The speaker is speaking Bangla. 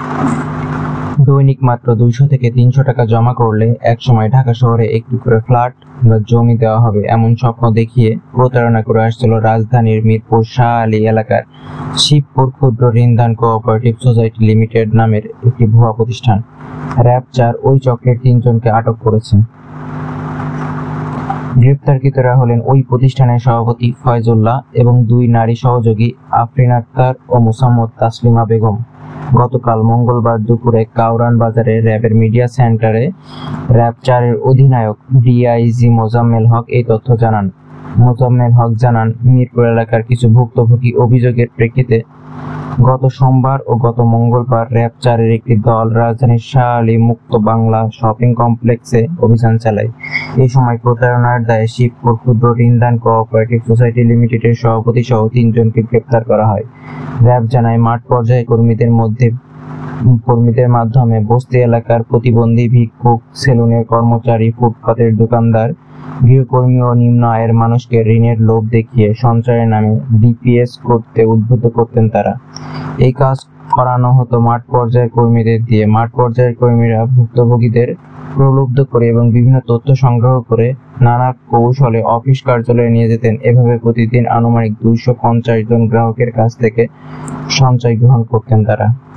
দৈনিক মাত্র 200 থেকে 300 টাকা জমা করলে একসময় ঢাকা শহরে একটি করে ফ্ল্যাট বা জমি দেওয়া হবে এমন স্বপ্ন দেখিয়ে প্রতারণা করে আসছিল রাজধানীর মিরপুর শাহ আলী এলাকার শিবপুর ক্ষুদ্র ঋণদান কোঅপারেটিভ সোসাইটি লিমিটেড নামের একটি ভুয়া প্রতিষ্ঠান। র‍্যাব 4 ওই চক্রের 3 জনকে আটক করেছে। গ্রেপ্তারকৃতরা হলেন ওই প্রতিষ্ঠানের সভাপতি ফয়জুল্লাহ এবং 2 নারী সহযোগী আফরিন আক্তার ও মোসাম্মদ তাসলিমা বেগম। গতকাল মঙ্গলবার দুপুরে কাউরান বাজারে র‍্যাবের মিডিয়া সেন্টারে র‍্যাব 4 এর অধিনায়ক ডিআইজি মোজাম্মেল হক এই তথ্য জানান। মোজাম্মেল হক জানান, মিরপুর এলাকার কিছু ভুক্তভোগী অভিযোগের প্রেক্ষিতে গত সোমবার ও গত মঙ্গলবার র‍্যাব 4 এর একটি দল রাজধানীর শাহ আলী মুক্ত বাংলা শপিং কমপ্লেক্সে অভিযান চালায়। এই সময় প্রতারণার দায়ে শিবপুর ক্ষুদ্র ঋণদান কোঅপারেটিভ সোসাইটি লিমিটেডের সভাপতি সহ 3 জনকে গ্রেপ্তার করা হয়। র‍্যাব জানায়, মাঠ পর্যায়ে কর্মীদের মাধ্যমে বস্তি এলাকার প্রতিবন্ধী ভিক্ষুক, সেলুনের কর্মচারী, ফুটপাতের দোকানদার, গৃহকর্মী ও নিম্ন আয়ের মানুষকে ঋণের লোভ দেখিয়ে সঞ্চয়ের নামে ডিপিএস করতে উদ্বুদ্ধ করতেন তারা। এই কাজ করানো হতো মাঠ পর্যায়ের কর্মীদের দিয়ে। মাঠ পর্যায়ের কর্মীরা ভুক্তভোগীদের প্রলুব্ধ করে এবং বিভিন্ন তথ্য সংগ্রহ করে নানা কৌশলে অফিস কার্যালয়ে নিয়ে যেতেন। এভাবে প্রতিদিন আনুমানিক 250 জন গ্রাহকের কাছ থেকে সঞ্চয় গ্রহণ করতেন তারা।